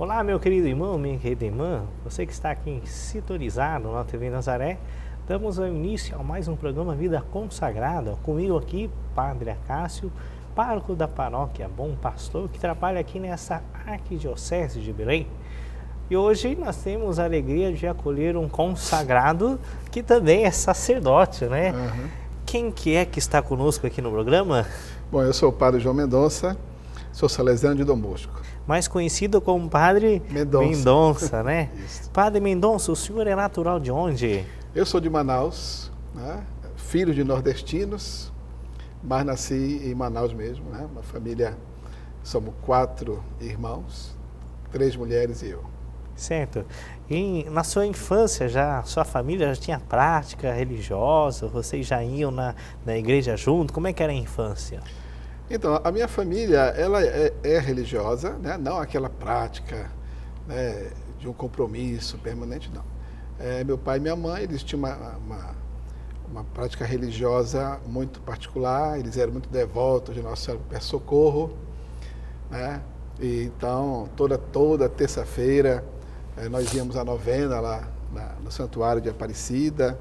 Olá, meu querido irmão, minha querida irmã, você que está aqui sintonizado na TV Nazaré, damos início a mais um programa Vida Consagrada. Comigo aqui, Padre Acácio, pároco da paróquia Bom Pastor, que trabalha aqui nessa arquidiocese de Belém. E hoje nós temos a alegria de acolher um consagrado que também é sacerdote, né? Quem que é que está conosco aqui no programa? Bom, eu sou o Padre João Mendonça, sou salesiano de Dom Bosco. Mais conhecido como Padre Mendonça, né? Isso. Padre Mendonça, o senhor é natural de onde? Eu sou de Manaus, né? Filho de nordestinos, mas nasci em Manaus mesmo, né? Uma família, somos 4 irmãos, 3 mulheres e eu. Certo. E na sua infância, sua família já tinha prática religiosa? Vocês já iam na igreja junto? Como é que era a infância? Então, a minha família, ela é religiosa, né? Não aquela prática, né, de um compromisso permanente, não. Meu pai e minha mãe, eles tinham uma prática religiosa muito particular, eles eram muito devotos de Nossa Senhora do Perpétuo Socorro, né? E, então, toda terça-feira, nós íamos à novena lá no Santuário de Aparecida,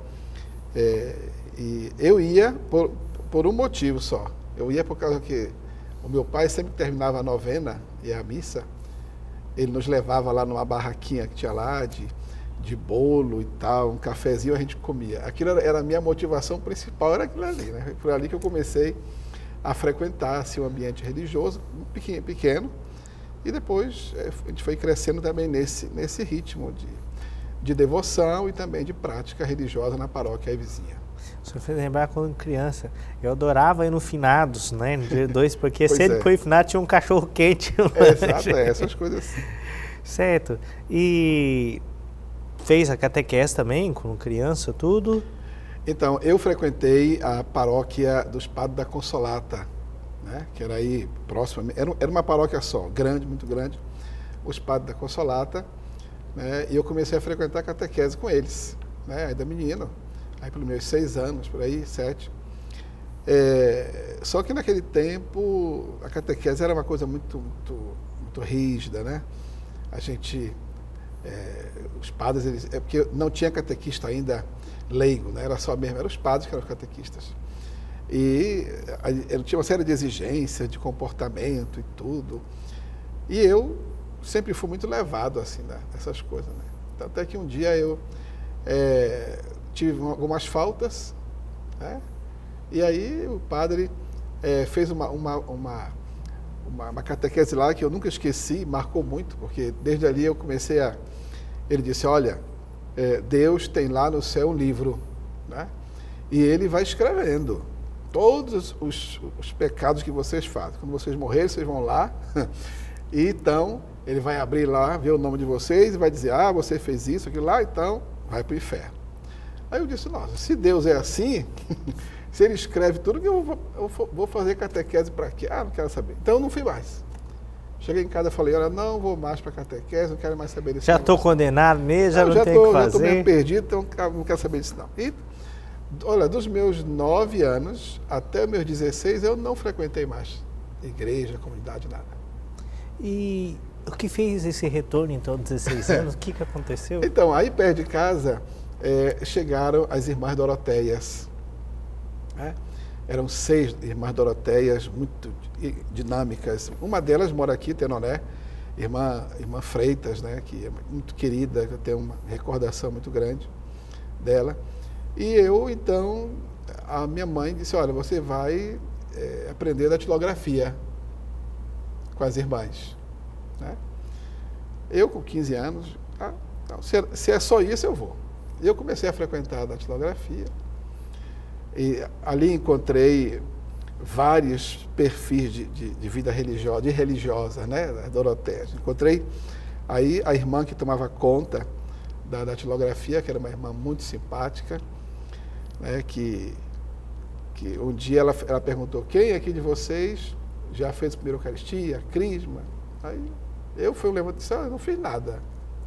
e eu ia por um motivo só. Eu ia por causa que o meu pai sempre terminava a novena e a missa, ele nos levava lá numa barraquinha que tinha lá de bolo e tal, um cafezinho, a gente comia. Aquilo era a minha motivação principal, era aquilo ali, né? Foi ali que eu comecei a frequentar assim, um ambiente religioso, pequeno, e depois a gente foi crescendo também nesse ritmo de devoção e também de prática religiosa na paróquia aí vizinha. O senhor fez lembrar quando criança. Eu adorava ir no Finados, né? No dia 2, porque Pois sempre é. foi Finado, tinha um cachorro quente. Exato, essas coisas assim. Certo. E fez a catequese também, como criança, tudo? Então, eu frequentei a paróquia dos Padres da Consolata, né? Que era aí próximo, era uma paróquia só, grande, muito grande, os Padres da Consolata, né? E eu comecei a frequentar a catequese com eles, né? Ainda menino, aí pelos meus 6 anos, por aí, 7. Só que naquele tempo a catequese era uma coisa muito rígida, né? A gente, os padres, porque não tinha catequista ainda leigo, né? Era os padres que eram os catequistas. E tinha uma série de exigências de comportamento e tudo. E eu sempre fui muito levado assim, né, nessas coisas, né? Até que um dia eu tive algumas faltas, né? E aí o padre fez uma catequese lá que eu nunca esqueci, marcou muito, porque desde ali eu comecei ele disse, olha, Deus tem lá no céu um livro, né? E ele vai escrevendo todos os pecados que vocês fazem. Quando vocês morrerem, vocês vão lá, e então ele vai abrir lá, ver o nome de vocês e vai dizer, você fez isso, aquilo lá, então vai para o inferno. Aí eu disse, nossa, se Deus é assim, se ele escreve tudo, que eu vou fazer catequese para quê? Não quero saber. Então eu não fui mais. Cheguei em casa e falei, olha, não vou mais para catequese, não quero mais saber disso. Já estou condenado mesmo, já não tenho o que fazer. Já estou meio perdido, então não quero saber disso não. E, olha, dos meus 9 anos até meus 16, eu não frequentei mais igreja, comunidade, nada. E o que fez esse retorno, então, 16 anos? O que aconteceu? Então, aí perto de casa, chegaram as Irmãs Doroteias, né? Eram 6 Irmãs Doroteias, muito dinâmicas. Uma delas mora aqui, Tenoné, irmã Freitas, né? Que é muito querida, eu tenho uma recordação muito grande dela. E eu, então, a minha mãe disse, olha, você vai aprender datilografia com as irmãs, né? Eu, com 15 anos, então, se é só isso, eu vou. E eu comecei a frequentar a datilografia. E ali encontrei vários perfis de vida religiosa, né, Doroteia. Encontrei aí a irmã que tomava conta da datilografia, que era uma irmã muito simpática, né, que um dia ela perguntou, quem aqui de vocês já fez a primeira Eucaristia, Crisma? Aí eu fui levantando e disse, eu não fiz nada.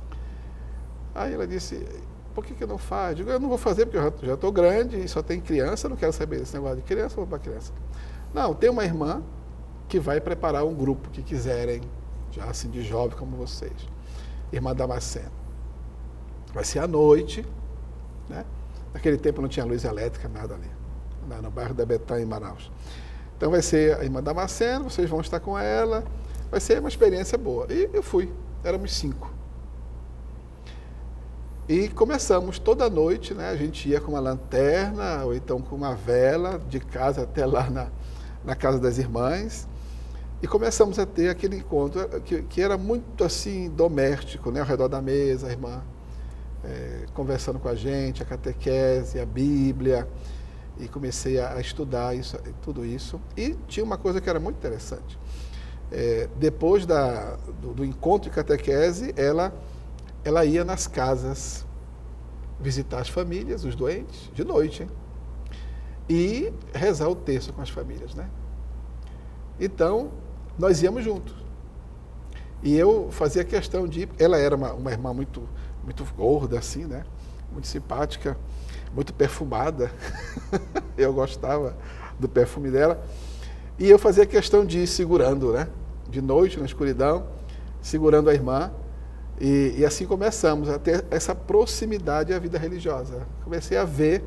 Aí ela disse, por que não faz? Eu digo, eu não vou fazer porque eu já estou grande e só tem criança, eu não quero saber desse negócio de criança, eu vou para criança. Não, tem uma irmã que vai preparar um grupo que quiserem, já assim de jovem como vocês. Irmã Damasceno. Vai ser à noite, né? Naquele tempo não tinha luz elétrica, nada ali, no bairro da Betânia, em Manaus. Então vai ser a irmã Damasceno, vocês vão estar com ela, vai ser uma experiência boa. E eu fui, éramos 5. E começamos toda noite, né? A gente ia com uma lanterna, ou então com uma vela, de casa até lá na casa das irmãs, e começamos a ter aquele encontro que era muito assim, doméstico, né? Ao redor da mesa, a irmã conversando com a gente, a catequese, a Bíblia, e comecei a estudar tudo isso. E tinha uma coisa que era muito interessante. Depois do encontro de catequese, ela ia nas casas visitar as famílias, os doentes, de noite, hein? E rezar o terço com as famílias, né? Então, nós íamos juntos. E eu fazia questão de ir. Ela era uma irmã muito gorda, assim, né? Muito simpática, muito perfumada. Eu gostava do perfume dela. E eu fazia questão de ir segurando, né? De noite, na escuridão, segurando a irmã. E assim começamos a ter essa proximidade à vida religiosa. Comecei a ver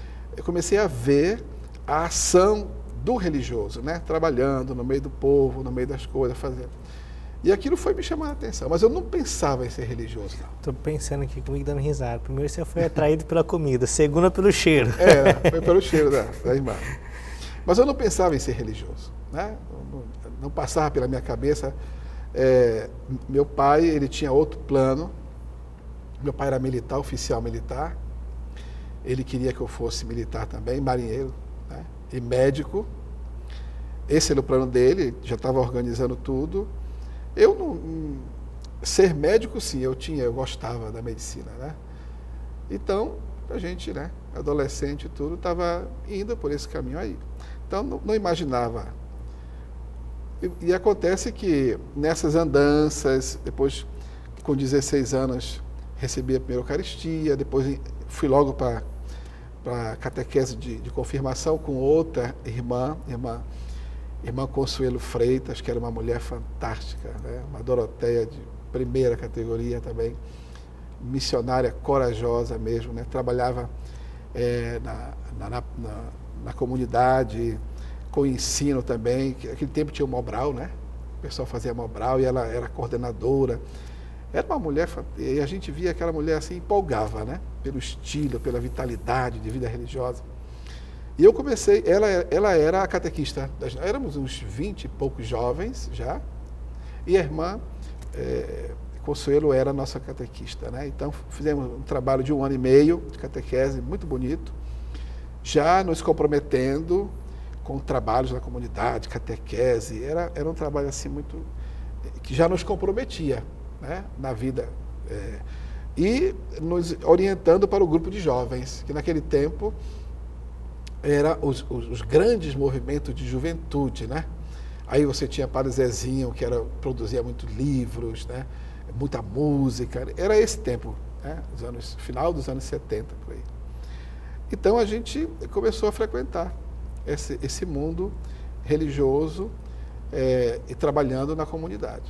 a ação do religioso, né? Trabalhando no meio do povo, no meio das coisas, fazendo. E aquilo foi me chamando a atenção, mas eu não pensava em ser religioso, não. Estou pensando aqui comigo, dando risada. Primeiro você foi atraído pela comida, segundo pelo cheiro. Foi pelo cheiro da irmã. Mas eu não pensava em ser religioso, né? Não passava pela minha cabeça. Meu pai, ele tinha outro plano. Meu pai era militar, oficial militar. Ele queria que eu fosse militar também, marinheiro, né? E médico. Esse era o plano dele, já estava organizando tudo. Eu não... Ser médico, sim, eu gostava da medicina, né? Então, a gente, né, adolescente e tudo, estava indo por esse caminho aí. Então, não imaginava. E acontece que nessas andanças, depois, com 16 anos, recebi a primeira Eucaristia, depois fui logo para a catequese de confirmação com outra irmã Consuelo Freitas, que era uma mulher fantástica, né? Uma Doroteia de primeira categoria também, missionária corajosa mesmo, né? Trabalhava na comunidade, com ensino também. Naquele tempo tinha o Mobral, né? O pessoal fazia Mobral e ela era coordenadora. Era uma mulher, e a gente via aquela mulher assim, empolgava, né? Pelo estilo, pela vitalidade de vida religiosa. E eu comecei, ela era a catequista, éramos uns 20 e poucos jovens já, e a irmã Consuelo era a nossa catequista, né? Então fizemos um trabalho de 1 ano e meio de catequese, muito bonito, já nos comprometendo com trabalhos na comunidade, catequese, era um trabalho assim muito, que já nos comprometia, né? Na vida, e nos orientando para o grupo de jovens, que naquele tempo eram os grandes movimentos de juventude, né? Aí você tinha Padre Zezinho, que produzia muitos livros, né? Muita música, era esse tempo, né? Final dos anos 70, por aí. Então a gente começou a frequentar esse mundo religioso e trabalhando na comunidade.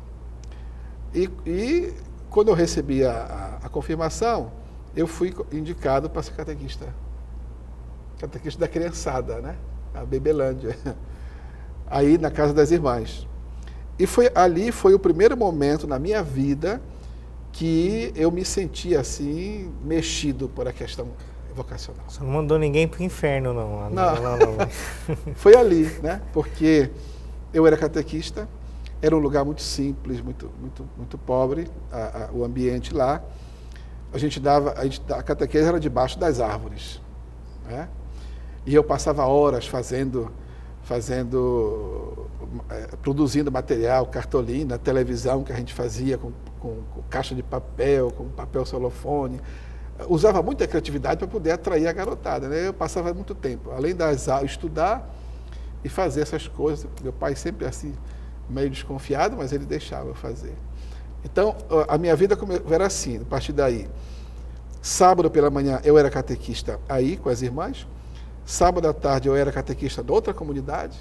E quando eu recebi a confirmação, eu fui indicado para ser catequista da criançada, né? A Bebelândia, aí na casa das irmãs. E ali foi o primeiro momento na minha vida que eu me senti assim, mexido por a questão vocacional. Você não mandou ninguém para o inferno, não. Não. Foi ali, né? Porque eu era catequista, era um lugar muito simples, muito pobre, o ambiente lá. A catequese era debaixo das árvores, né? E eu passava horas produzindo material, cartolina, televisão que a gente fazia com caixa de papel, com papel celofone. Usava muita criatividade para poder atrair a garotada, né? Eu passava muito tempo, além das aulas, estudar e fazer essas coisas. Meu pai sempre assim, meio desconfiado, mas ele deixava eu fazer. Então, a minha vida era assim, a partir daí. Sábado pela manhã eu era catequista aí com as irmãs. Sábado à tarde eu era catequista de outra comunidade.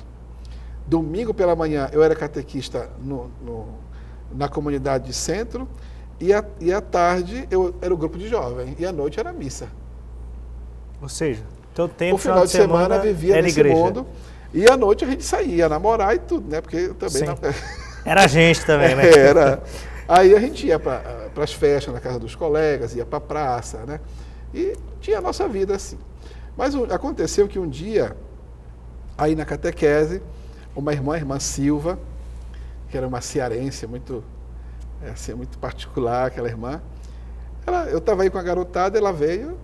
Domingo pela manhã eu era catequista na comunidade de centro. E à tarde eu era o grupo de jovem, e à noite era a missa. Ou seja, todo tempo, o final de semana vivia era nesse igreja. mundo, e à noite a gente saía namorar e tudo, né? Porque eu também... Era a gente também, né? Era. Aí a gente ia para as festas na casa dos colegas, ia para a praça, né? E tinha a nossa vida assim. Mas aconteceu que um dia, aí na catequese, uma irmã, a irmã Silva, que era uma cearense muito, assim, muito particular, aquela irmã, eu estava aí com a garotada, ela veio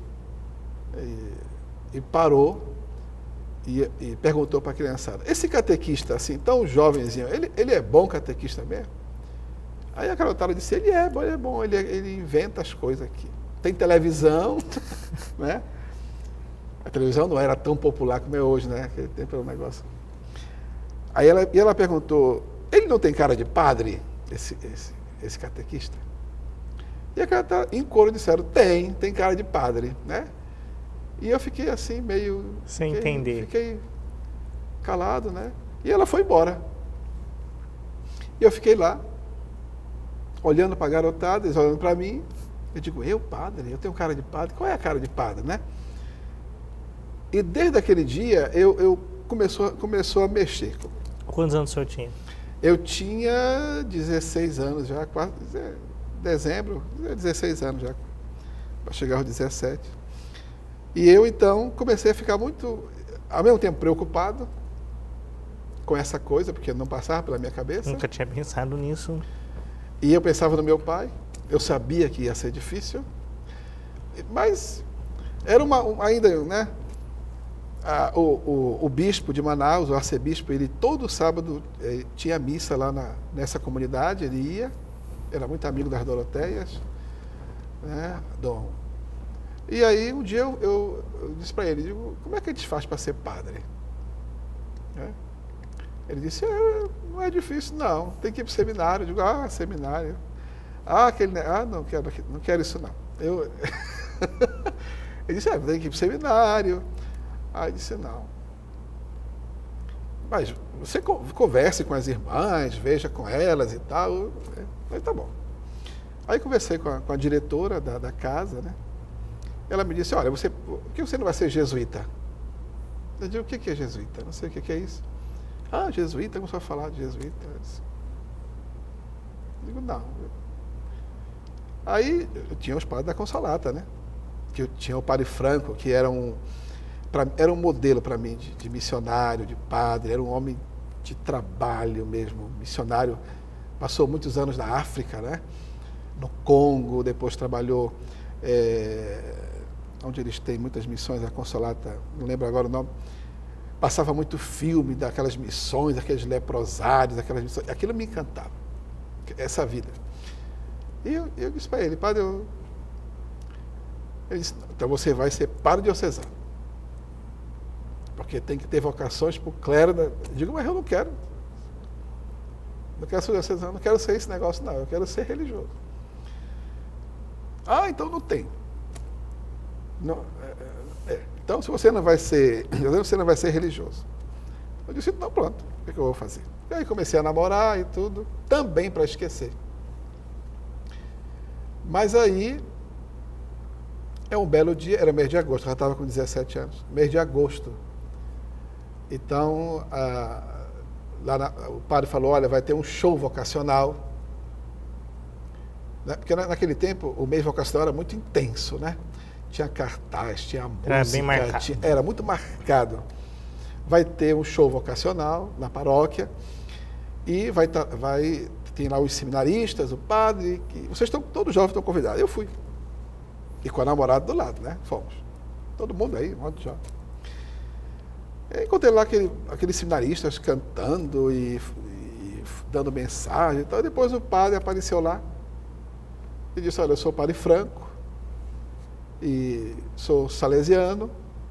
e parou e perguntou para a criançada, esse catequista assim, tão jovenzinho, ele é bom catequista mesmo? Aí a garotada disse, ele é bom, ele inventa as coisas aqui. Tem televisão, né? A televisão não era tão popular como é hoje, né? Aquele tempo era um negócio. Aí ela perguntou, ele não tem cara de padre, esse catequista? E a cara em coro disseram, tem cara de padre, né? E eu fiquei assim, meio... Sem entender. Fiquei calado, né? E ela foi embora. E eu fiquei lá, olhando para a garotada, eles olhando para mim. Eu digo, padre? Eu tenho cara de padre? Qual é a cara de padre, né? E desde aquele dia, começou a mexer. Quantos anos o senhor tinha? Eu tinha 16 anos já, dezembro, 16 anos já, para chegar aos 17. E eu, então, comecei a ficar muito, ao mesmo tempo, preocupado com essa coisa, porque não passava pela minha cabeça. Nunca tinha pensado nisso. E eu pensava no meu pai, eu sabia que ia ser difícil, mas era ainda, né? O bispo de Manaus, o arcebispo, ele todo sábado tinha missa lá nessa comunidade, ele ia, era muito amigo das Doroteias, né? E aí um dia eu disse para ele, digo, como é que a gente faz para ser padre? Ele disse, não é difícil não, tem que ir para o seminário. Eu digo, seminário. Não quero isso não. Ele disse, tem que ir para o seminário. Aí eu disse, não. Mas você converse com as irmãs, veja com elas e tal. Aí tá bom. Aí conversei com a diretora da casa, né? Ela me disse, olha, por que você não vai ser jesuíta? Eu digo, o que é jesuíta? Não sei o que é isso. Jesuíta, começou a falar de jesuíta. Eu digo, não. Aí eu tinha os padres da Consolata, né? Que eu tinha o padre Franco, que era um modelo para mim de missionário, de padre, era um homem de trabalho mesmo, missionário. Passou muitos anos na África, né? No Congo, depois trabalhou, onde eles têm muitas missões, a Consolata, não lembro agora o nome. Passava muito filme daquelas missões, aqueles leprosários, aquelas missões. Aquilo me encantava, essa vida. E eu disse para ele, padre, ele disse, então você vai ser padre diocesano. Porque tem que ter vocações para o clero. Eu digo, mas eu não quero. Não quero ser diocesano, não quero ser esse negócio, não. Eu quero ser religioso. Então não tem. Não, Então, se você não vai ser religioso. Eu disse, então pronto, o que eu vou fazer? E aí comecei a namorar e tudo, também para esquecer. Mas aí, um belo dia, era mês de agosto, eu já estava com 17 anos, mês de agosto. Então, o padre falou, olha, vai ter um show vocacional. Porque naquele tempo, o mês vocacional era muito intenso, né? Tinha cartaz, tinha música. Era bem marcado. Era muito marcado. Vai ter um show vocacional na paróquia e tem lá os seminaristas, o padre, todos jovens estão convidados. Eu fui. E com a namorada do lado, né? Fomos. Todo mundo aí, um monte de jovem. Eu encontrei lá aqueles seminaristas cantando e dando mensagem e tal. E depois o padre apareceu lá e disse, olha, eu sou o padre Franco, e sou salesiano,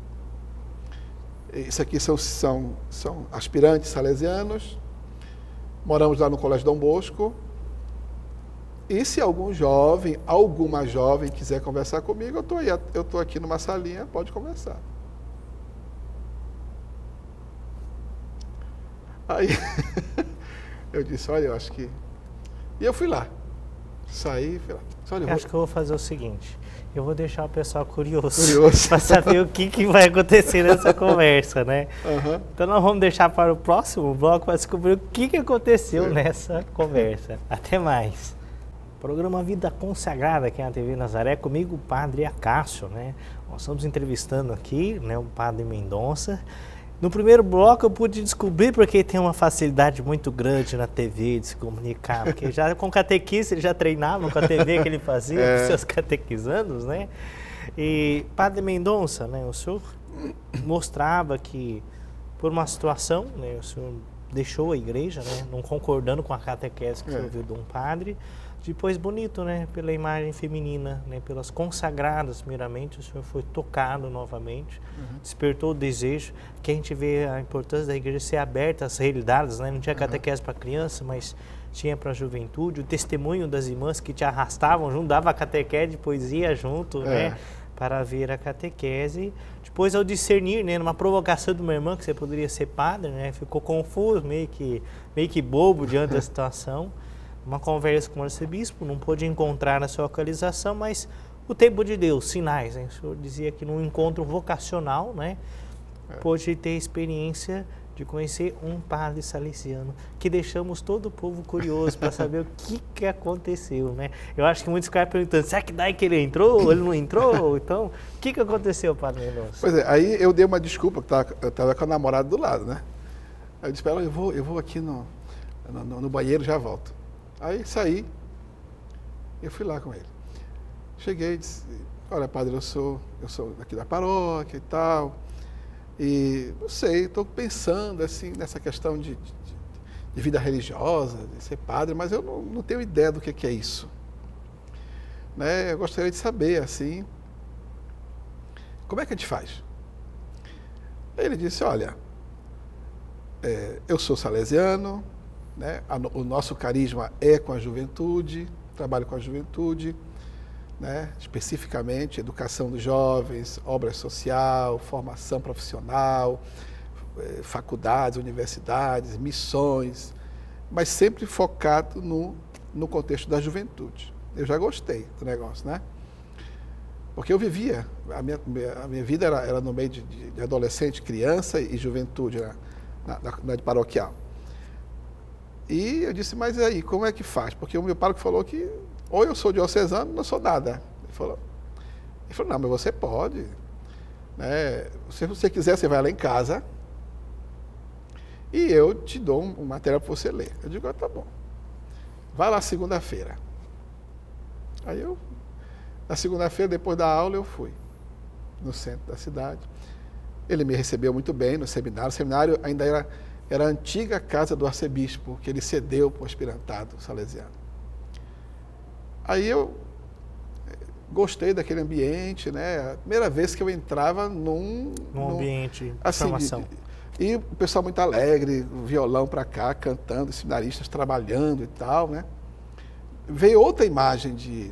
isso aqui são aspirantes salesianos, moramos lá no Colégio Dom Bosco, e se alguma jovem quiser conversar comigo, eu estou aqui numa salinha, pode conversar. Aí eu disse, olha, eu acho que... E eu fui lá. Saí, falei, olha, eu acho que eu vou fazer o seguinte, eu vou deixar o pessoal curioso. para saber o que vai acontecer nessa conversa, né? Então nós vamos deixar para o próximo bloco para descobrir o que aconteceu nessa conversa. Até mais. Programa Vida Consagrada aqui na TV Nazaré, comigo o Padre Acácio, né? Nós estamos entrevistando aqui, né, o Padre Mendonça. No primeiro bloco eu pude descobrir porque tem uma facilidade muito grande na TV de se comunicar, porque já com catequista ele já treinava com a TV que ele fazia, com seus catequizandos, né? E Padre Mendonça, né, o senhor mostrava que por uma situação, né, o senhor deixou a igreja, né, não concordando com a catequese que o senhor ouviu de um padre. Depois, bonito, né? Pela imagem feminina, né? Pelas consagradas, primeiramente, o senhor foi tocado novamente, despertou o desejo, que a gente vê a importância da igreja ser aberta às realidades, né? Não tinha catequese para criança, mas tinha para a juventude, o testemunho das irmãs que te arrastavam junto, dava a catequese, depois ia junto, né? Para ver a catequese. Depois, ao discernir, né? Numa provocação de uma irmã, que você poderia ser padre, né? Ficou confuso, meio que bobo diante da situação. Uma conversa com o arcebispo, não pôde encontrar a sua localização, mas o tempo de Deus, sinais, né? O senhor dizia que num encontro vocacional, né, pôde ter experiência de conhecer um padre salesiano, que deixamos todo o povo curioso para saber o que aconteceu, né? Eu acho que muitos ficaram perguntando, será que daí que ele entrou, ele não entrou? Então, o que aconteceu, Padre Mendonça? Pois é, aí eu dei uma desculpa, que eu estava com a namorada do lado, né? Aí eu disse para ela, eu vou aqui no banheiro, já volto. Aí saí, eu fui lá com ele. Cheguei e disse, olha, padre, eu sou aqui da paróquia e tal, e não sei, estou pensando assim nessa questão de vida religiosa, de ser padre, mas eu não tenho ideia do que é isso. Né? Eu gostaria de saber, assim, como é que a gente faz? Aí ele disse, olha, eu sou salesiano, né? O nosso carisma é com a juventude, trabalho com a juventude, né? Especificamente educação dos jovens, obra social, formação profissional, faculdades, universidades, missões, mas sempre focado no contexto da juventude. Eu já gostei do negócio, né? Porque eu vivia, a minha vida era no meio de adolescente, criança e juventude, na paroquial. E eu disse, mas e aí, como é que faz? Porque o meu pároco falou que ou eu sou diocesano, não sou nada. Ele falou, não, mas você pode. Né? Se você quiser, você vai lá em casa e eu te dou um material para você ler. Eu digo, tá bom. Vai lá segunda-feira. Aí na segunda-feira, depois da aula, eu fui no centro da cidade. Ele me recebeu muito bem no seminário. O seminário ainda era a antiga casa do arcebispo, que ele cedeu para o aspirantado salesiano. Aí eu gostei daquele ambiente, né? A primeira vez que eu entrava num ambiente de assim, formação. E o pessoal muito alegre, violão para cá, cantando, seminaristas trabalhando e tal, né? Veio outra imagem de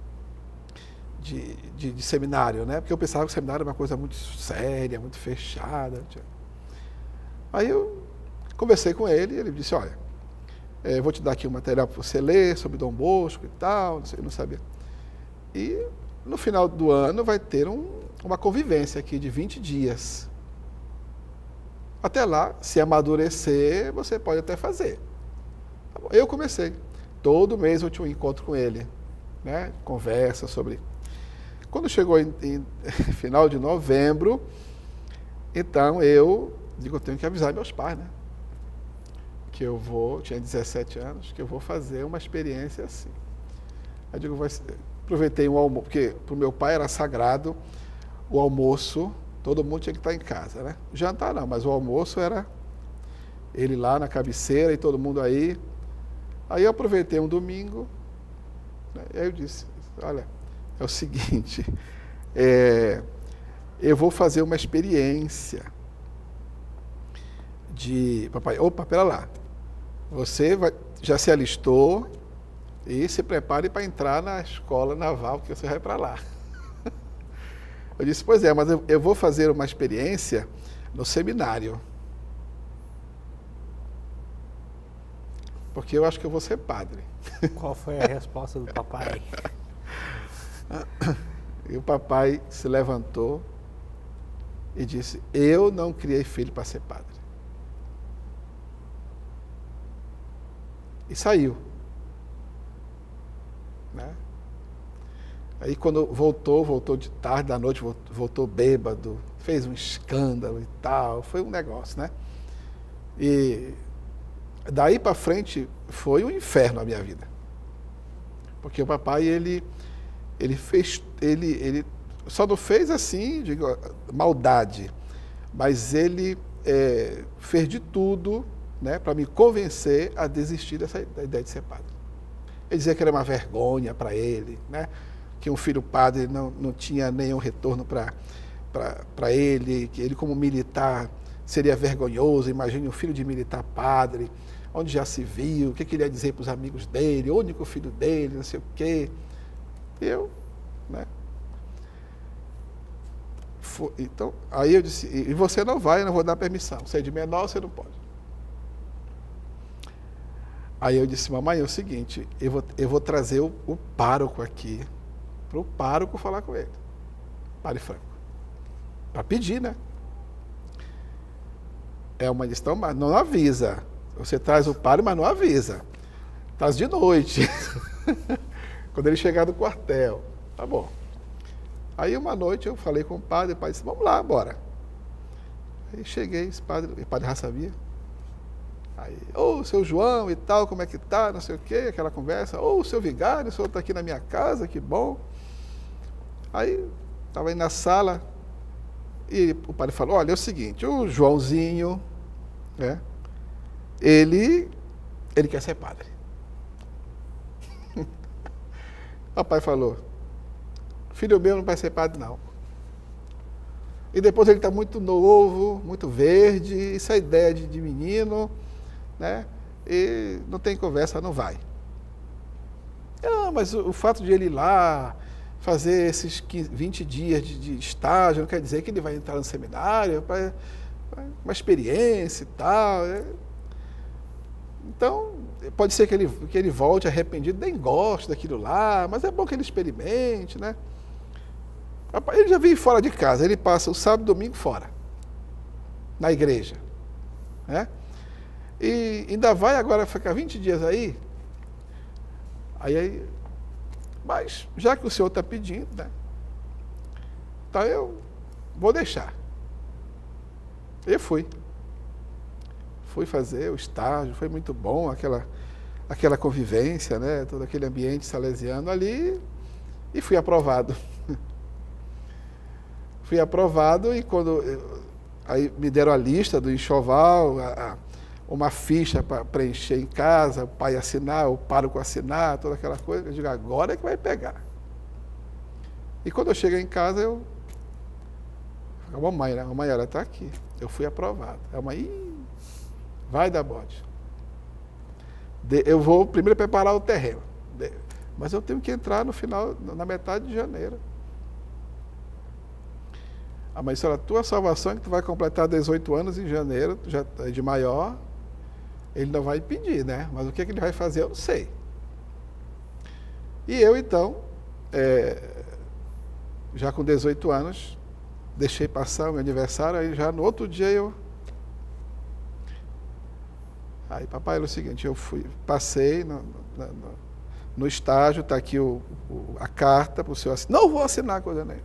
seminário, né? Porque eu pensava que o seminário era uma coisa muito séria, muito fechada. Aí eu conversei com ele e ele disse, olha, vou te dar aqui um material para você ler sobre Dom Bosco e tal, não sei, eu não sabia. E no final do ano vai ter uma convivência aqui de 20 dias. Até lá, se amadurecer, você pode até fazer. Tá bom. Eu comecei. Todo mês eu tinha um encontro com ele, né? Conversa sobre... Quando chegou em final de novembro, então eu digo, eu tenho que avisar meus pais, né? Que eu tinha 17 anos, que eu vou fazer uma experiência assim. Aí digo, aproveitei um almoço, porque para o meu pai era sagrado o almoço, todo mundo tinha que estar em casa, né? Jantar não, mas o almoço era ele lá na cabeceira e todo mundo aí. Aí eu aproveitei um domingo, né? E aí eu disse, olha, é o seguinte, eu vou fazer uma experiência de... Papai, opa, pera lá, você já se alistou e se prepare para entrar na escola naval, que você vai para lá. Eu disse, pois é, mas eu vou fazer uma experiência no seminário. porque eu acho que eu vou ser padre. Qual foi a resposta do papai? E o papai se levantou e disse, eu não criei filho para ser padre. E saiu. Né? Aí quando voltou de tarde, da noite, voltou bêbado, fez um escândalo e tal, foi um negócio, né? E daí para frente foi um inferno a minha vida. Porque o papai, ele só não fez assim, digo, maldade, mas ele fez de tudo, né, para me convencer a desistir da ideia de ser padre. Ele dizia que era uma vergonha para ele, né, que um filho padre não tinha nenhum retorno para ele, que ele como militar seria vergonhoso. Imagine um filho de militar padre, onde já se viu, o que ele ia dizer para os amigos dele, o único filho dele, não sei o quê. Eu, né? Então, aí eu disse, e você não vai, eu não vou dar permissão. Você é de menor, você não pode. Aí eu disse, mamãe, é o seguinte, eu vou trazer o pároco aqui, para o pároco falar com ele, Padre Franco, para pedir, né? É uma questão, mas não avisa. Você traz o padre, mas não avisa. Traz de noite. Quando ele chegar do quartel. Tá bom. Aí uma noite eu falei com o padre disse, vamos lá, bora. Aí cheguei, esse padre, o padre já sabia. Aí, seu João e tal, como é que tá, não sei o quê, aquela conversa. Seu vigário, o senhor está aqui na minha casa, que bom. Aí, estava aí na sala, e o padre falou, olha, é o seguinte, o Joãozinho, né, ele quer ser padre. O papai falou, filho meu não vai ser padre, não. E depois ele está muito novo, muito verde, essa ideia de menino, né? E não tem conversa, não vai. Mas o fato de ele ir lá, fazer esses 20 dias de estágio, não quer dizer que ele vai entrar no seminário, para uma experiência e tal. Então, pode ser que ele volte arrependido, nem goste daquilo lá, mas é bom que ele experimente, né? Ele já vive fora de casa, ele passa o sábado e domingo fora, na igreja, né? E ainda vai agora ficar 20 dias aí, mas já que o senhor está pedindo, né? Então eu vou deixar. Eu fui fazer o estágio, foi muito bom aquela convivência, né? Todo aquele ambiente salesiano ali, e fui aprovado. Fui aprovado e quando aí me deram a lista do enxoval, uma ficha para preencher em casa, o pai assinar, o pároco assinar, toda aquela coisa, eu digo, agora é que vai pegar. E quando eu cheguei em casa, a mamãe, né? A mamãe, ela está aqui, eu fui aprovado. A mãe, vai dar bode. Eu vou primeiro preparar o terreno, mas eu tenho que entrar no final, na metade de janeiro. A mãe disse, olha, a tua salvação é que tu vai completar 18 anos em janeiro, tu já é de maior, ele não vai pedir, né? Mas o que ele vai fazer, eu não sei. E eu, então, já com 18 anos, deixei passar o meu aniversário, aí já no outro dia Aí, papai, era o seguinte, passei no estágio, está aqui a carta para o senhor assinar. Não vou assinar coisa nenhuma.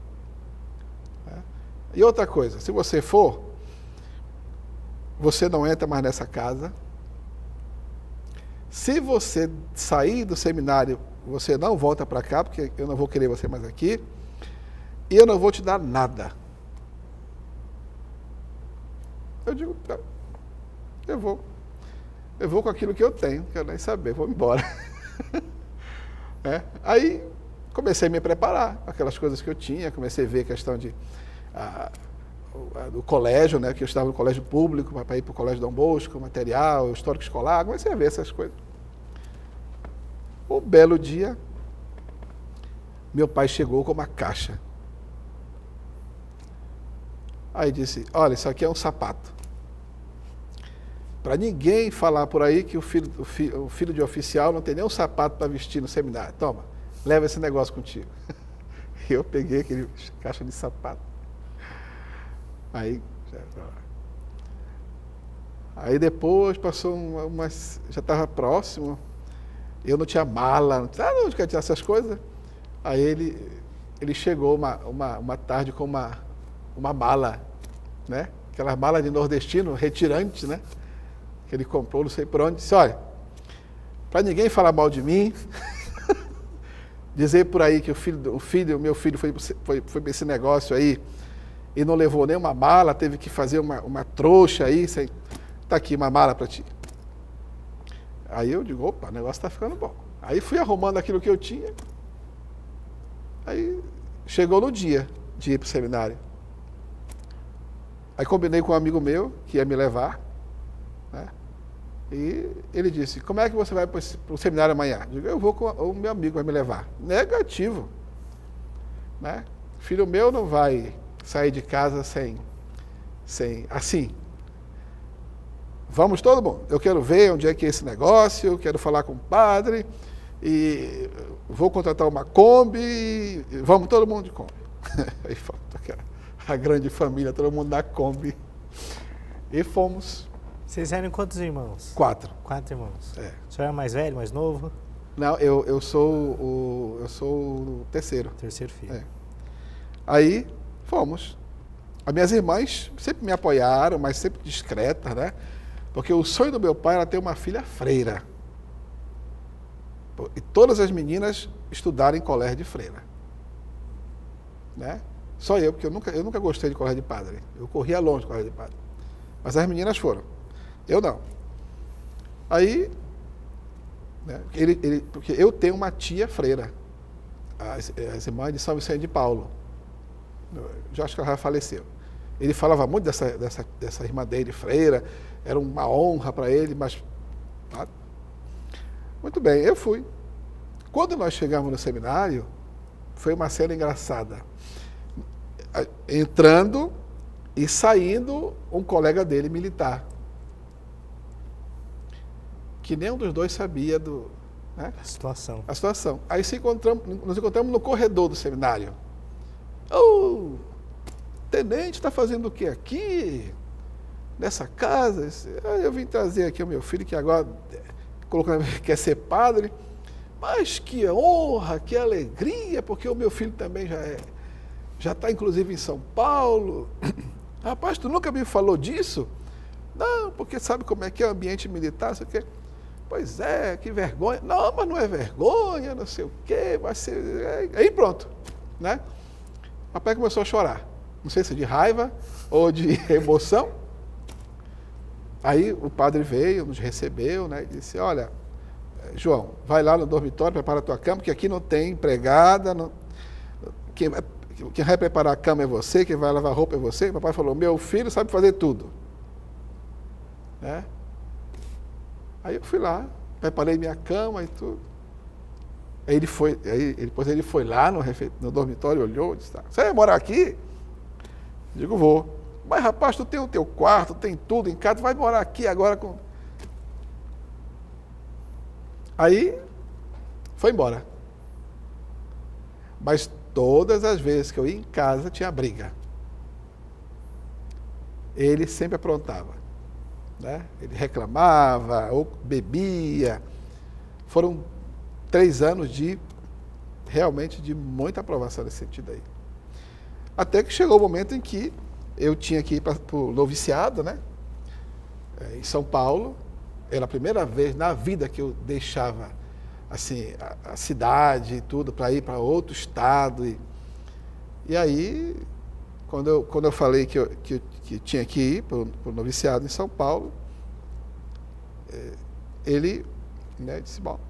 E outra coisa, se você for, você não entra mais nessa casa. Se você sair do seminário, você não volta para cá, porque eu não vou querer você mais aqui, e eu não vou te dar nada. Eu digo, tá, eu vou com aquilo que eu tenho, não quero nem saber, vou embora. Aí comecei a me preparar, aquelas coisas que eu tinha, comecei a ver a questão do colégio, né, que eu estava no colégio público, para ir para o colégio Dom Bosco, material, histórico escolar, comecei a ver essas coisas. Um belo dia, meu pai chegou com uma caixa. Aí disse, olha, isso aqui é um sapato. para ninguém falar por aí que o filho de oficial não tem nem um sapato para vestir no seminário. Toma, leva esse negócio contigo. E eu peguei aquele caixa de sapato. Aí depois passou já estava próximo, eu não tinha mala, não tinha essas coisas. Aí ele chegou uma tarde com uma mala, né? Aquelas malas de nordestino, retirante, né? Que ele comprou, não sei por onde. Disse, olha, para ninguém falar mal de mim, dizer por aí que o meu filho foi para esse negócio aí e não levou nenhuma mala, teve que fazer uma trouxa aí, está aqui uma mala para ti. Aí eu digo, opa, o negócio está ficando bom. Aí fui arrumando aquilo que eu tinha. Aí chegou no dia de ir para o seminário. Aí combinei com um amigo meu que ia me levar, né? E ele disse, como é que você vai para o seminário amanhã? Eu digo, eu vou com o meu amigo, vai me levar. Negativo. Né? Filho meu não vai sair de casa sem assim. Vamos todo mundo. Eu quero ver onde é que é esse negócio, eu quero falar com o padre, e vou contratar uma Kombi, e vamos todo mundo de Kombi. Aí falta a grande família, todo mundo na Kombi. E fomos. Vocês eram quantos irmãos? 4. 4 irmãos. É. O senhor é mais velho, mais novo? Não, eu sou o terceiro. Terceiro filho. É. Aí fomos. As minhas irmãs sempre me apoiaram, mas sempre discretas, né? Porque o sonho do meu pai era ter uma filha freira. E todas as meninas estudaram em colégio de freira. Né? Só eu, porque eu nunca gostei de colégio de padre. Eu corria longe do colégio de padre. Mas as meninas foram. Eu não. Aí, né, porque eu tenho uma tia freira, as irmãs de São Vicente de Paulo. Já acho que ela já faleceu. Ele falava muito dessa irmã dele, freira, era uma honra para ele, mas... Muito bem, eu fui. Quando nós chegamos no seminário, foi uma cena engraçada. Entrando e saindo um colega dele, militar. Que nenhum dos dois sabia né? A situação. A situação. Aí nos encontramos no corredor do seminário. Ô, tenente, está fazendo o que aqui? Nessa casa? Eu vim trazer aqui o meu filho, que agora quer ser padre. Mas que honra, que alegria, porque o meu filho também já está inclusive em São Paulo. Rapaz, tu nunca me falou disso? Não, porque sabe como é que é o ambiente militar, sei o quê. Pois é, que vergonha. Não, mas não é vergonha, não sei o quê, vai ser... Aí pronto, né? O papai começou a chorar. Não sei se de raiva ou de emoção. Aí o padre veio, nos recebeu, né? E disse, olha, João, vai lá no dormitório, prepara a tua cama, porque aqui não tem empregada, quem vai preparar a cama é você, quem vai lavar a roupa é você. O papai falou, meu filho sabe fazer tudo. Né? Aí eu fui lá, preparei minha cama e tudo. Aí depois ele foi lá no dormitório, olhou e disse, você vai morar aqui? Eu digo, vou. Mas rapaz, tu tem o teu quarto, tem tudo em casa, tu vai morar aqui agora com... Aí, foi embora. Mas todas as vezes que eu ia em casa, tinha briga. Ele sempre aprontava. Né? Ele reclamava, ou bebia. Foram 3 anos realmente de muita aprovação nesse sentido aí. Até que chegou o momento em que eu tinha que ir para o noviciado, né? Em São Paulo. Era a primeira vez na vida que eu deixava assim, a cidade e tudo para ir para outro estado. E aí, quando eu falei que tinha que ir para o noviciado em São Paulo, ele, né, disse, bom,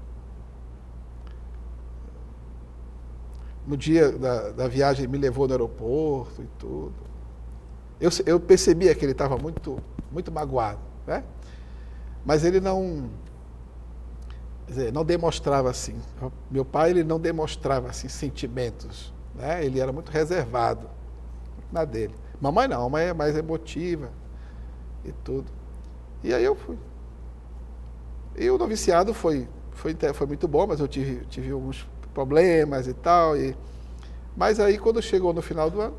no dia da viagem ele me levou no aeroporto e tudo. Eu percebia que ele estava muito, muito magoado, né? Mas ele não demonstrava assim. Meu pai, ele não demonstrava assim sentimentos, né? Ele era muito reservado na dele. Mamãe não, mamãe é mais emotiva e tudo. E aí eu fui. E o noviciado foi muito bom, mas eu tive alguns problemas e tal. Mas aí, quando chegou no final do ano,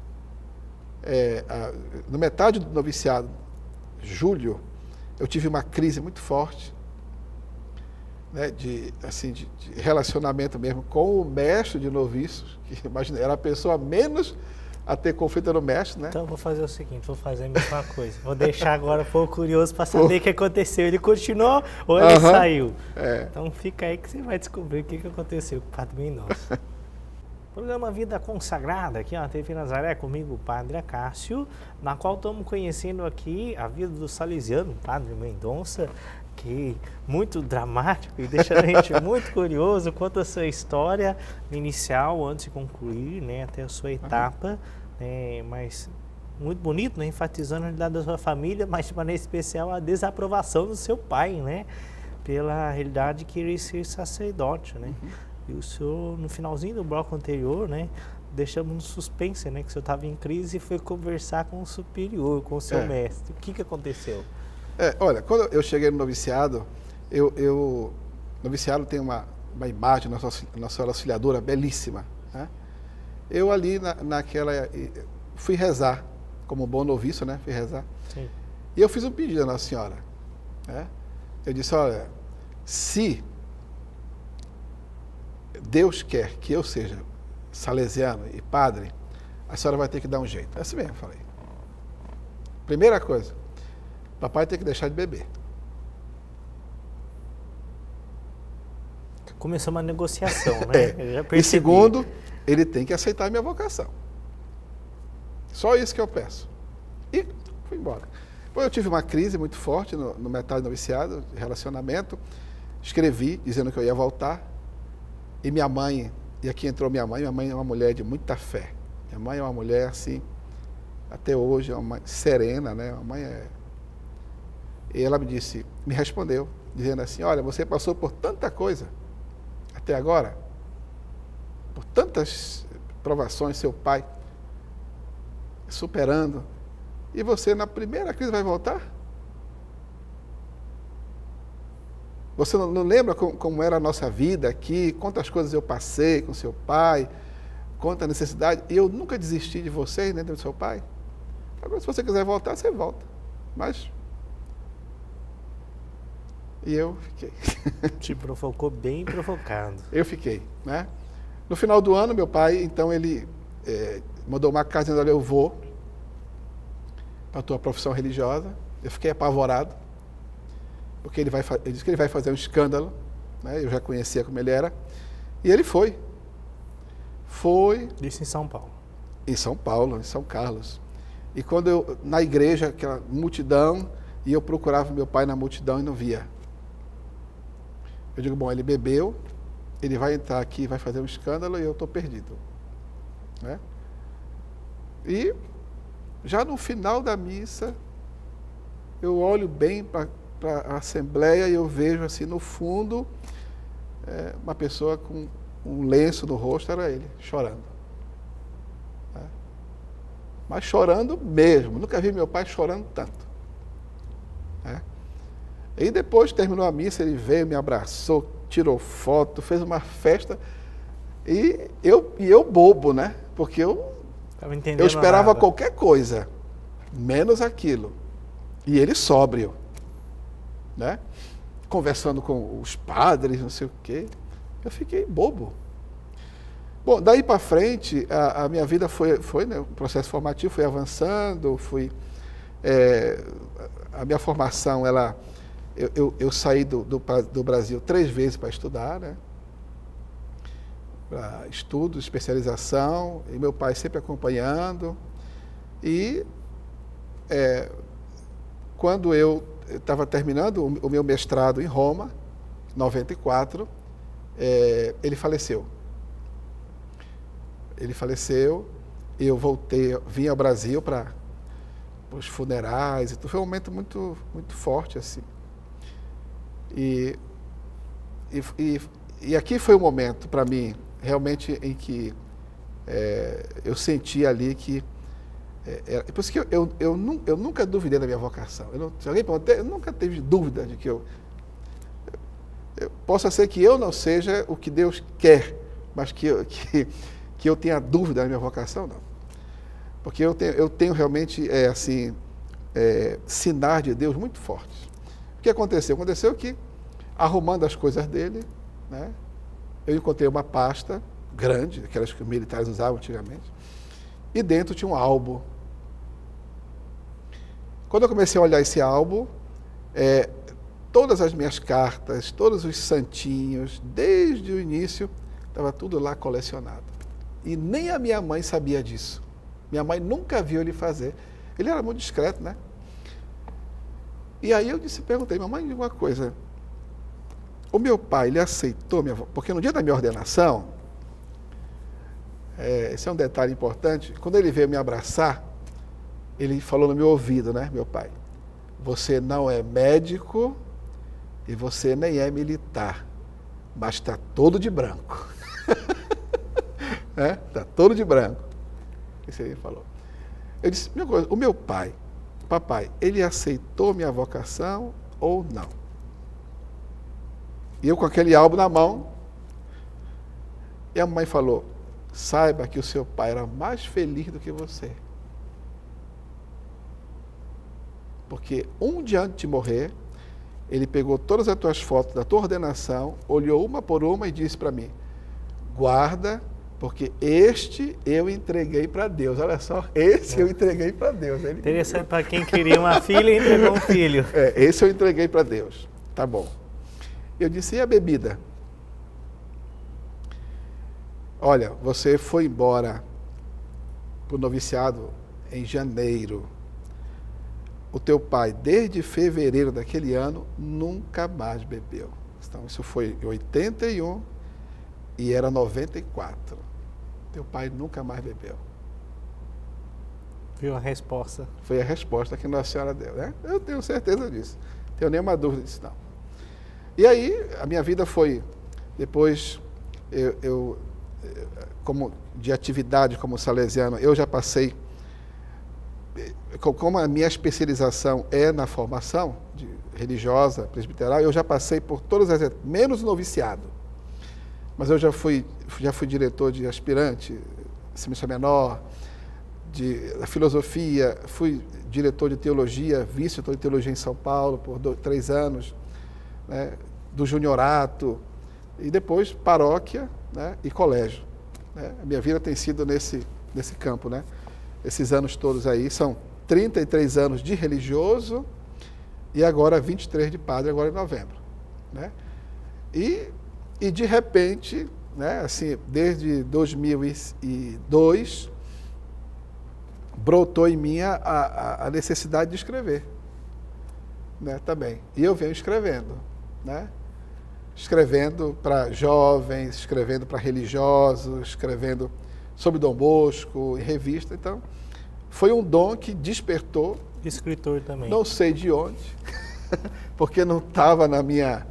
no metade do noviciado, julho, eu tive uma crise muito forte, né, de relacionamento mesmo com o mestre de noviços, que imagina, era a pessoa menos a ter conflito no mestre, né? Então eu vou fazer o seguinte, vou fazer a mesma coisa. Vou deixar agora um pouco curioso para saber o que aconteceu. Ele continuou ou ele saiu? Então fica aí que você vai descobrir o que aconteceu com o Padre Mendonça. Programa Vida Consagrada, aqui na TV Nazaré, comigo, o Padre Acácio, na qual estamos conhecendo aqui a vida do salesiano, Padre Mendonça, que muito dramático e deixa a gente muito curioso quanto a sua história inicial, antes de concluir, né, até a sua etapa, mas muito bonito, né, enfatizando a realidade da sua família, mas de maneira especial a desaprovação do seu pai, né, pela realidade de querer ser sacerdote, né. E o senhor, no finalzinho do bloco anterior, né, deixamos no suspense, né, que o senhor estava em crise e foi conversar com o superior, com o seu mestre. O que aconteceu? Olha, quando eu cheguei no noviciado, noviciado tem uma imagem, Nossa Senhora Auxiliadora, belíssima, né? Eu ali fui rezar, como bom noviço, né, fui rezar. Sim. E eu fiz um pedido à Nossa Senhora, né? Eu disse, olha, se Deus quer que eu seja salesiano e padre, a senhora vai ter que dar um jeito. É assim mesmo, falei. Primeira coisa, papai tem que deixar de beber. Começou uma negociação, né? Eu já percebi. E segundo, ele tem que aceitar a minha vocação. Só isso que eu peço. E fui embora. Depois eu tive uma crise muito forte no metade do noviciado, de relacionamento. Escrevi dizendo que eu ia voltar. E minha mãe, e aqui entrou minha mãe é uma mulher de muita fé. Minha mãe é uma mulher assim, até hoje, é uma mãe serena, né? Uma mãe E ela me respondeu, dizendo assim, olha, você passou por tanta coisa até agora, por tantas provações, seu pai superando, e você na primeira crise vai voltar? Você não lembra como era a nossa vida aqui, quantas coisas eu passei com seu pai, quanta necessidade, e eu nunca desisti de vocês, nem do seu pai? Agora, se você quiser voltar, você volta. Mas... E eu fiquei. Te provocou bem provocado. Eu fiquei, né? No final do ano, meu pai, então, ele mandou uma carta dizendo, olha, eu vou para a tua profissão religiosa. Eu fiquei apavorado, porque ele disse que ele vai fazer um escândalo, né? Eu já conhecia como ele era. E ele foi. Isso em São Paulo. Em São Paulo, em São Carlos. E quando na igreja, aquela multidão, e eu procurava meu pai na multidão e não via. Eu digo, bom, ele bebeu, ele vai entrar aqui, vai fazer um escândalo e eu estou perdido, né? E já no final da missa, eu olho bem para a assembleia e eu vejo assim no fundo uma pessoa com um lenço no rosto, era ele, chorando. Né? Mas chorando mesmo, nunca vi meu pai chorando tanto. Né? E depois terminou a missa, ele veio, me abraçou, tirou foto, fez uma festa. E eu bobo, né? Porque eu esperava qualquer coisa, menos aquilo. E ele sóbrio, né? Conversando com os padres, não sei o quê. Eu fiquei bobo. Bom, daí para frente, a minha vida foi né, um processo formativo, foi avançando, a minha formação, eu saí do Brasil 3 vezes para estudar, né? Para estudo, especialização, e meu pai sempre acompanhando. E quando eu estava terminando o meu mestrado em Roma, em 94, ele faleceu. Ele faleceu, eu voltei, vim ao Brasil para os funerais, então foi um momento muito, muito forte, assim. E aqui foi um momento, para mim, realmente, em que eu senti ali que Por isso que eu nunca duvidei da minha vocação. Se alguém perguntar, eu nunca tive dúvida de que possa ser que eu não seja o que Deus quer, mas que eu tenha dúvida da minha vocação, não. Porque eu tenho realmente, sinais de Deus muito fortes. O que aconteceu? Aconteceu que, arrumando as coisas dele, né, eu encontrei uma pasta grande, aquelas que os militares usavam antigamente, e dentro tinha um álbum. Quando eu comecei a olhar esse álbum, todas as minhas cartas, todos os santinhos, desde o início, estava tudo lá colecionado. E nem a minha mãe sabia disso. Minha mãe nunca viu ele fazer. Ele era muito discreto, né? E aí eu perguntei, mamãe, diga uma coisa. O meu pai, ele aceitou minha avó, porque no dia da minha ordenação, esse é um detalhe importante, quando ele veio me abraçar, ele falou no meu ouvido, né, meu pai, você não é médico e você nem é militar, mas está todo de branco. Está todo de branco. Isso ele falou. Eu disse, o meu pai, papai, ele aceitou minha vocação ou não? E eu com aquele álbum na mão, e a mãe falou, saiba que o seu pai era mais feliz do que você. Porque um dia antes de morrer, ele pegou todas as tuas fotos da tua ordenação, olhou uma por uma e disse para mim, guarda, porque este eu entreguei para Deus. Olha só, esse eu entreguei para Deus. Interessante para quem queria uma filha e entregou um filho. Esse eu entreguei para Deus. Tá bom. Eu disse, e a bebida? Olha, você foi embora para o noviciado em janeiro. O teu pai, desde fevereiro daquele ano, nunca mais bebeu. Então, isso foi em 81 e era 94. Teu pai nunca mais bebeu. Viu a resposta? Foi a resposta que Nossa Senhora deu, né? Eu tenho certeza disso. Não tenho nenhuma dúvida disso, não. E aí, a minha vida foi, depois, como de atividade como salesiano, eu já passei, como a minha especialização é na formação religiosa, presbiteral, eu já passei por todas as etapas, menos o noviciado. Mas eu já fui diretor de aspirante, semestre menor, da filosofia, fui diretor de teologia, vice-diretor de teologia em São Paulo por 3 anos, né, do juniorato, e depois paróquia, né, e colégio. Né? A minha vida tem sido nesse campo, né? Esses anos todos aí, são 33 anos de religioso e agora 23 de padre, agora em novembro. Né? E de repente, né, assim, desde 2002, brotou em mim a necessidade de escrever, né, também. E eu venho escrevendo, né? Escrevendo para jovens, escrevendo para religiosos, escrevendo sobre Dom Bosco, em revista. Então, foi um dom que despertou. Escritor também. Não sei de onde, porque não estava nos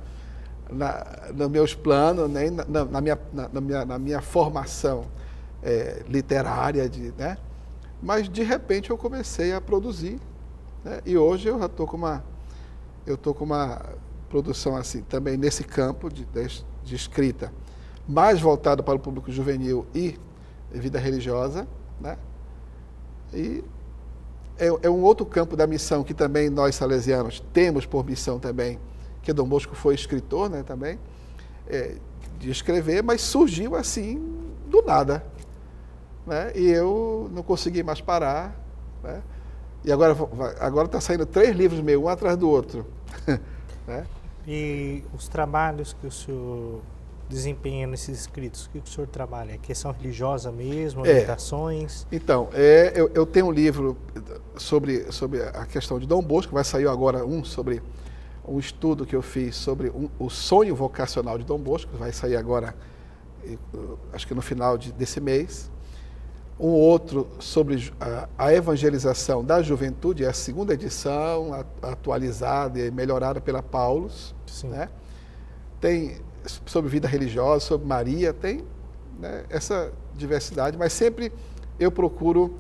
meus planos, nem na minha formação literária, né? Mas, de repente, eu comecei a produzir. Né? E hoje eu já estou com uma produção assim, também nesse campo de escrita, mais voltada para o público juvenil e vida religiosa, né? E é um outro campo da missão que também nós salesianos temos por missão também, que Dom Bosco foi escritor, né, também, de escrever, mas surgiu assim, do nada, né? E eu não consegui mais parar, né? E agora está saindo 3 livros meus, um atrás do outro. Né? E os trabalhos que o senhor desempenha nesses escritos, o que o senhor trabalha? É questão religiosa mesmo, meditações? Então, eu tenho um livro sobre a questão de Dom Bosco, vai sair agora sobre um estudo que eu fiz sobre o sonho vocacional de Dom Bosco, vai sair agora, acho que no final desse mês. Um outro sobre a evangelização da juventude, é a 2ª edição, atualizada e melhorada pela Paulus. Né? Tem sobre vida religiosa, sobre Maria, tem, né, essa diversidade, mas sempre eu procuro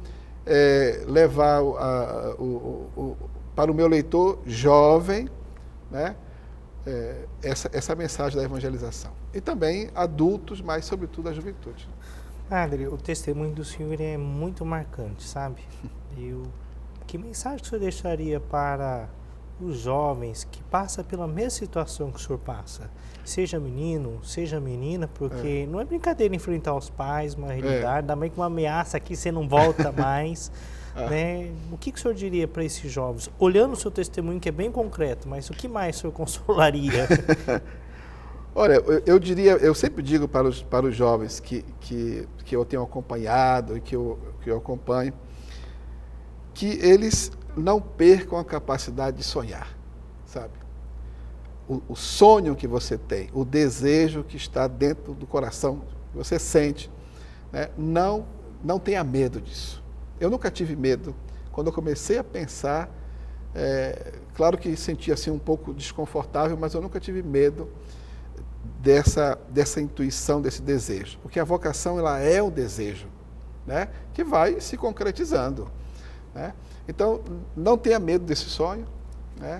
levar para o meu leitor jovem, né, essa mensagem da evangelização. E também adultos, mas sobretudo a juventude. Padre, o testemunho do senhor é muito marcante, sabe? Que mensagem que o senhor deixaria para os jovens que passam pela mesma situação que o senhor passa? Seja menino, seja menina, porque não é brincadeira enfrentar os pais, uma realidade, também com uma ameaça aqui, você não volta mais. Né? O que o senhor diria para esses jovens? Olhando o seu testemunho, que é bem concreto, mas o que mais o senhor consolaria? Olha, eu sempre digo para os jovens que eu tenho acompanhado e que eu acompanho, que eles não percam a capacidade de sonhar, sabe? O sonho que você tem, o desejo que está dentro do coração, que você sente, né? Não tenha medo disso. Eu nunca tive medo. Quando eu comecei a pensar, claro que sentia assim um pouco desconfortável, mas eu nunca tive medo dessa intuição, desse desejo. Porque a vocação, ela é um desejo, né, que vai se concretizando, né? Então, não tenha medo desse sonho, né?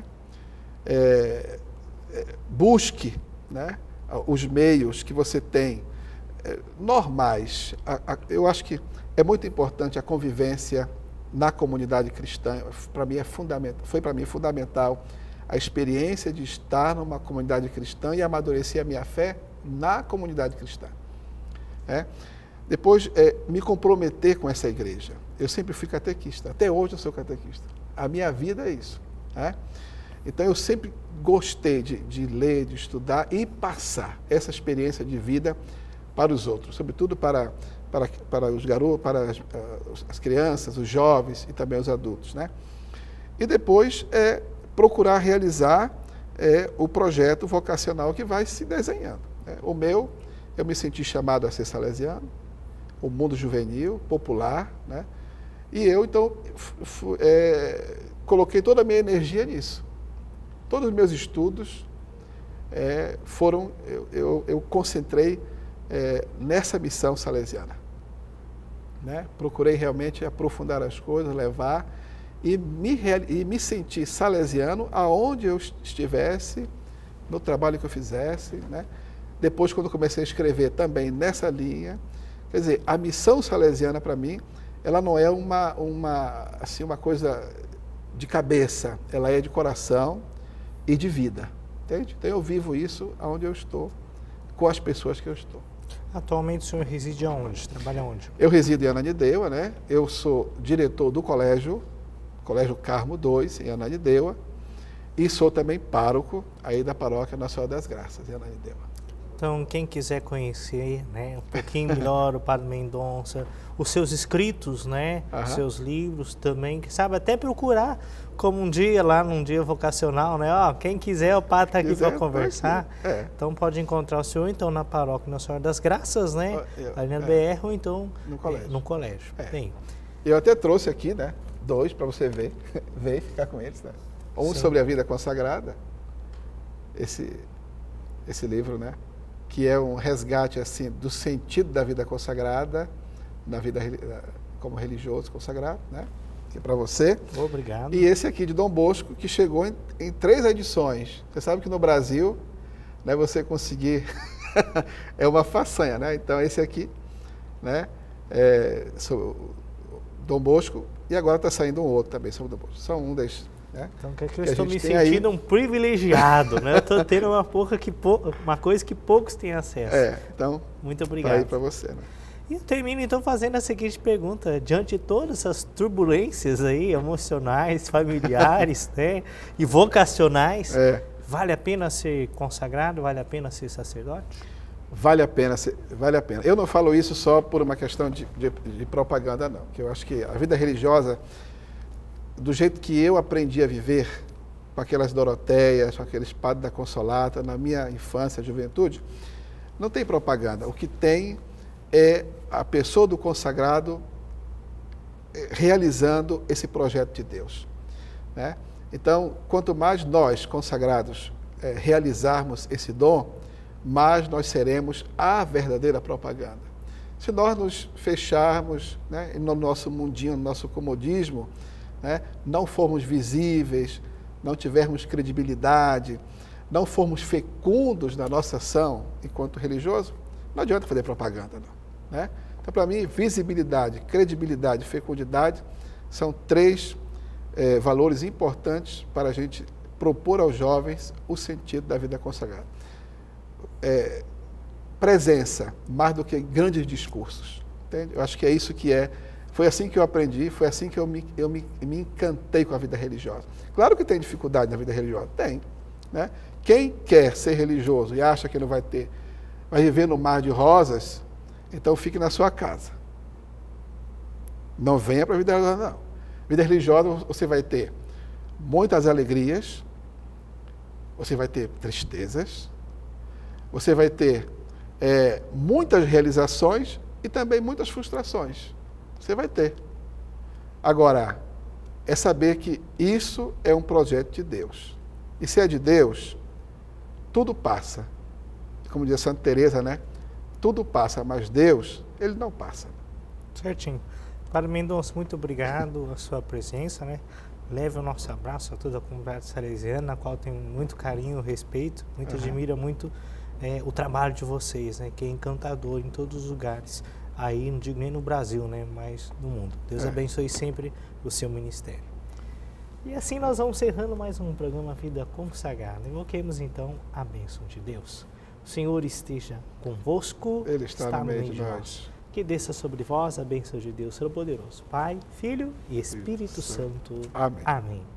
Busque, né, os meios que você tem, normais. Eu acho que é muito importante a convivência na comunidade cristã. Para mim foi para mim fundamental a experiência de estar numa comunidade cristã e amadurecer a minha fé na comunidade cristã. Depois, me comprometer com essa igreja. Eu sempre fui catequista, até hoje eu sou catequista. A minha vida é isso, né? Então, eu sempre gostei de ler, de estudar e passar essa experiência de vida para os outros, sobretudo para os garotos, para as crianças, os jovens e também os adultos, né? E depois, procurar realizar o projeto vocacional que vai se desenhando, né? Eu me senti chamado a ser salesiano, o mundo juvenil, popular, né? E eu, então, coloquei toda a minha energia nisso. Todos os meus estudos eu concentrei nessa missão salesiana, né? Procurei realmente aprofundar as coisas, levar e me sentir salesiano aonde eu estivesse, no trabalho que eu fizesse, né? Depois, quando comecei a escrever também nessa linha, quer dizer, a missão salesiana para mim, ela não é uma coisa de cabeça, ela é de coração e de vida, entende? Então eu vivo isso aonde eu estou, com as pessoas que eu estou. Atualmente o senhor reside aonde? Trabalha onde? Eu resido em Ananindeua, né? Eu sou diretor do Colégio Carmo II, em Ananindeua, e sou também pároco aí da paróquia Nossa Senhora das Graças, em Ananindeua. Então, quem quiser conhecer, né, um pouquinho melhor o Padre Mendonça, os seus escritos, né, os seus livros também, que sabe até procurar, como um dia lá, num dia vocacional, né, quem quiser, o Padre está aqui para conversar. Então, pode encontrar o senhor, então, na paróquia Nossa Senhora das Graças, né, ali na BR, ou então no colégio. Bem, eu até trouxe aqui, né, 2 para você ver e ficar com eles, né? Um sobre a vida consagrada, esse livro, né, que é um resgate assim do sentido da vida consagrada, na vida como religioso consagrado, né? Que é para você. Obrigado. E esse aqui de Dom Bosco, que chegou em 3 edições. Você sabe que no Brasil, né, você conseguir é uma façanha, né? Então esse aqui, né, Dom Bosco, e agora está saindo um outro também sobre Dom Bosco. São um desses. Então, eu estou me sentindo um privilegiado, né? Eu estou tendo uma coisa que poucos têm acesso. Então, muito obrigado. Tá aí para você, né? E eu termino então fazendo a seguinte pergunta: diante de todas essas turbulências aí, emocionais, familiares, né, e vocacionais, vale a pena ser consagrado? Vale a pena ser sacerdote? Vale a pena, vale a pena. Eu não falo isso só por uma questão de propaganda, não. Que eu acho que a vida religiosa, do jeito que eu aprendi a viver, com aquelas Doroteias, com aqueles padres da Consolata, na minha infância, juventude, não tem propaganda. O que tem é a pessoa do consagrado realizando esse projeto de Deus, né? Então, quanto mais nós, consagrados, realizarmos esse dom, mais nós seremos a verdadeira propaganda. Se nós nos fecharmos, né, no nosso mundinho, no nosso comodismo, né, não formos visíveis, não tivermos credibilidade, não formos fecundos na nossa ação enquanto religioso, não adianta fazer propaganda, não, né? Então, para mim, visibilidade, credibilidade e fecundidade são três valores importantes para a gente propor aos jovens o sentido da vida consagrada. Presença, mais do que grandes discursos. Entende? Eu acho que é isso que é. Foi assim que eu aprendi, foi assim que eu me encantei com a vida religiosa. Claro que tem dificuldade na vida religiosa, tem, né? Quem quer ser religioso e acha que não vai viver no mar de rosas, então fique na sua casa. Não venha para a vida religiosa, não. Vida religiosa você vai ter muitas alegrias, você vai ter tristezas, você vai ter muitas realizações e também muitas frustrações. Você vai ter. Agora, é saber que isso é um projeto de Deus. E se é de Deus, tudo passa. Como diz Santa Teresa, né? Tudo passa, mas Deus, Ele não passa. Certinho. Padre Mendonça, muito obrigado a sua presença, né? Leve o nosso abraço a toda a comunidade salesiana, na qual tenho muito carinho, respeito, muito admira muito o trabalho de vocês, né? Que é encantador em todos os lugares. Aí, não digo nem no Brasil, né? Mas no mundo. Deus abençoe sempre o seu ministério. E assim nós vamos encerrando mais um programa Vida Consagrada. Invoquemos então a bênção de Deus. O Senhor esteja convosco. Ele está no meio de nós. Que desça sobre vós a bênção de Deus Todo-Poderoso, Pai, Filho e Espírito Santo. Amém. Amém.